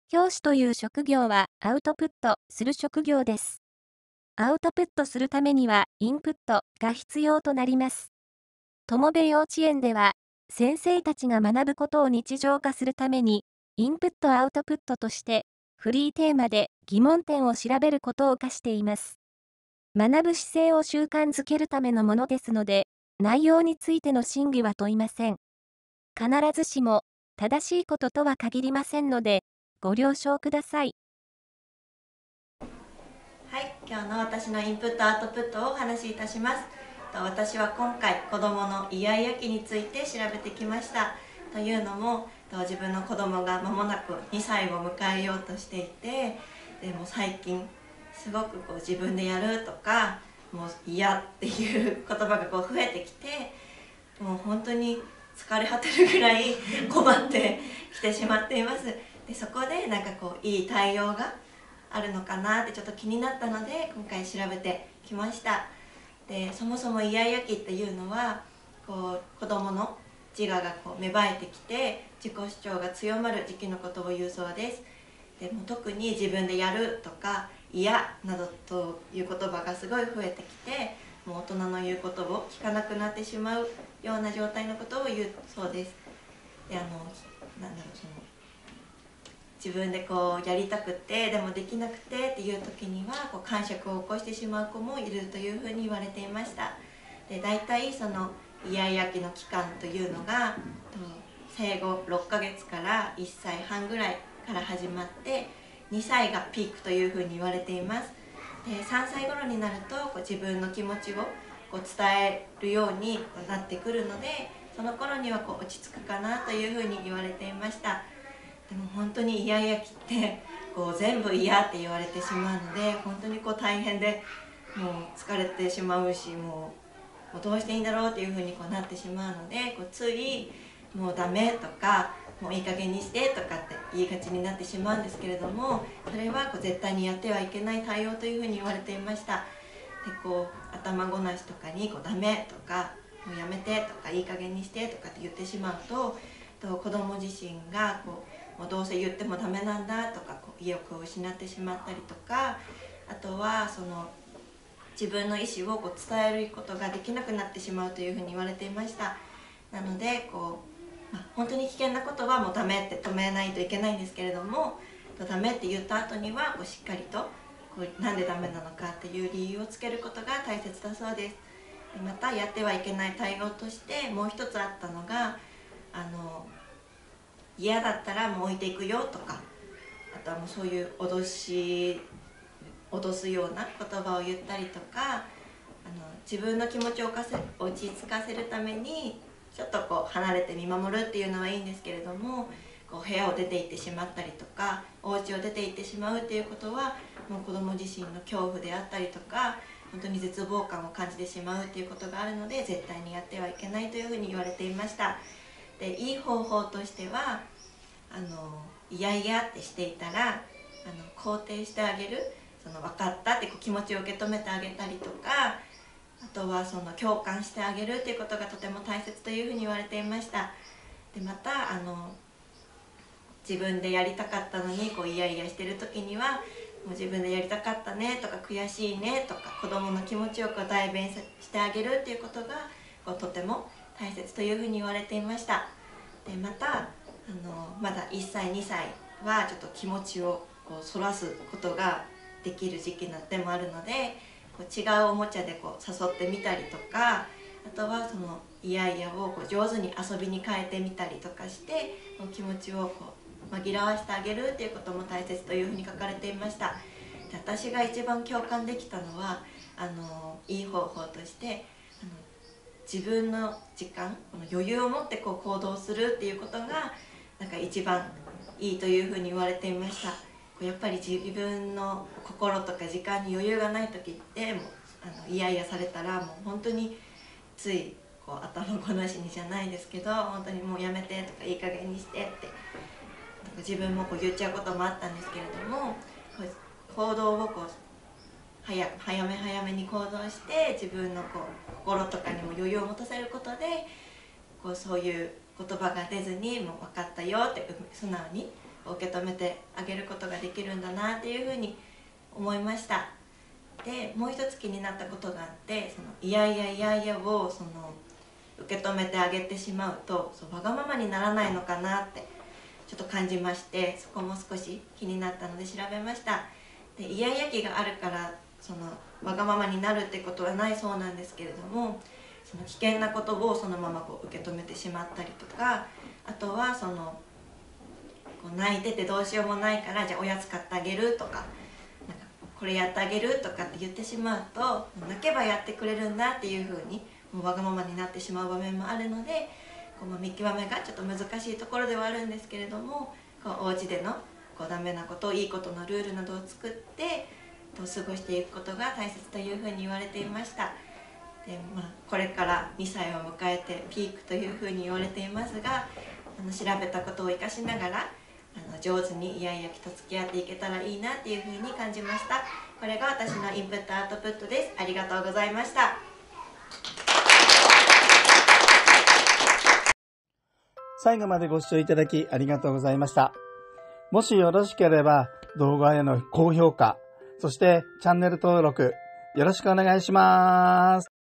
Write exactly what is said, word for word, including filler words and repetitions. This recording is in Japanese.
教師という職業はアウトプットする職業です。アウトプットするためにはインプットが必要となります。友部幼稚園では、先生たちが学ぶことを日常化するために、インプットアウトプットとして、フリーテーマで疑問点を調べることを課しています。学ぶ姿勢を習慣づけるためのものですので、内容についての審議は問いません。必ずしも、正しいこととは限りませんので、ご了承ください。 はい、今日の私のインプットアウトプットをお話しいたします。私は今回子どものイヤイヤ期について調べてきました。というのも自分の子どもが間もなくにさいを迎えようとしていて、でも最近すごくこう自分でやるとかもう嫌っていう言葉がこう増えてきて、もう本当に疲れ果てるぐらい困ってきてしまっています。でそこでなんかこういい対応があるのかなってちょっと気になったので今回調べてきました。でそもそもイヤイヤ期っていうのはこう子どもの自我がこう芽生えてきて自己主張が強まる時期のことを言うそうです。でも特に自分でやるとか嫌などという言葉がすごい増えてきて、もう大人の言うことを聞かなくなってしまうような状態のことを言うそうです。であのなんだろうその自分でこうやりたくてでもできなくてっていう時にはこう癇癪を起こしてしまう子もいるというふうに言われていました。で大体そのイヤイヤ期の期間というのが生後ろっかげつからいっさいはんぐらいから始まってにさいがピークというふうに言われています。でさんさい頃になるとこう自分の気持ちをこう伝えるようになってくるので、その頃にはこう落ち着くかなというふうに言われていました。でも本当にイヤイヤ期ってこう全部嫌って言われてしまうので、本当にこう大変でもう疲れてしまうし、もうもうどうしていいんだろうっていうふうにこうなってしまうので、こうついもうダメとかもういい加減にしてとかって言いがちになってしまうんですけれども、それはこう絶対にやってはいけない対応というふうに言われていました。でこう頭ごなしとかにこうダメとかもうやめてとかいい加減にしてとかって言ってしまうと、と子供自身がこうもうどうせ言ってもダメなんだとかこう意欲を失ってしまったりとか、あとはその自分の意思をこう伝えることができなくなってしまうというふうに言われていました。なのでこう、まあ、本当に危険なことはもうダメって止めないといけないんですけれども、ダメって言った後にはこうしっかりとこうなんでダメなのかっていう理由をつけることが大切だそうです。でまたやってはいけない対応としてもう一つあったのが、あの嫌だったらもう置いていくよとか、あとはもうそういう脅し脅すような言葉を言ったりとか、あの自分の気持ちを落ち着かせるためにちょっとこう離れて見守るっていうのはいいんですけれども、こう部屋を出て行ってしまったりとかお家を出て行ってしまうっていうことはもう子ども自身の恐怖であったりとか、本当に絶望感を感じてしまうっていうことがあるので絶対にやってはいけないというふうに言われていました。でいい方法としては、あのいやいやってしていたらあの肯定してあげる、その分かったってこう気持ちを受け止めてあげたりとか、あとはその共感してあげるっていうことがとても大切というふうに言われていました。でまたあの自分でやりたかったのにこうイヤイヤしてる時にはもう自分でやりたかったねとか悔しいねとか子どもの気持ちをこう代弁してあげるっていうことがこうとても大切というふうに言われていました。でまたあのまだいっさいにさいはちょっと気持ちをこうそらすことができる時期でもあるので、こう違うおもちゃでこう誘ってみたりとか、あとはそのイヤイヤをこう上手に遊びに変えてみたりとかして気持ちをこう紛らわしてあげるっていうことも大切というふうに書かれていました。で私が一番共感できたのはあのいい方法としてあの自分の時間、この余裕を持ってこう行動するっていうことがなんか一番いいというふうに言われていました。やっぱり自分の心とか時間に余裕がない時ってもうあのイヤイヤされたらもう本当についこう頭ごなしにじゃないですけど、本当にもうやめてとかいい加減にしてって自分もこう言っちゃうこともあったんですけれども、こう行動をこう早早め早めに行動して自分のこう心とかにも余裕を持たせることでこうそういう言葉が出ずにもう分かったよって素直に受け止めてあげることができるんだなっていうふうに思いました。でもう一つ気になったことがあって、そのいやいやいやいやをその受け止めてあげてしまうと、そうわがままにならないのかなってちょっと感じまして、そこも少し気になったので調べました。でイヤイヤ期があるからそのわがままになるってことはないそうなんですけれども、その危険なことをそのままこう受け止めてしまったりとか、あとはそのこう泣いててどうしようもないからじゃあおやつ買ってあげるとか、なんかこれやってあげるとかって言ってしまうと、泣けばやってくれるんだっていうふうにもうわがままになってしまう場面もあるので、こう見極めがちょっと難しいところではあるんですけれども、こうお家でのこうダメなこといいことのルールなどを作って過ごしていくことが大切というふうに言われていました。で、まあ、これからにさいを迎えてピークというふうに言われていますが、あの調べたことを生かしながらあの上手にイヤイヤ期と付き合っていけたらいいなっていうふうに感じました。これが私のインプットアウトプットです。ありがとうございました。 最後までご視聴いただきありがとうございました。もしよろしければ動画への高評価、そしてチャンネル登録よろしくお願いします。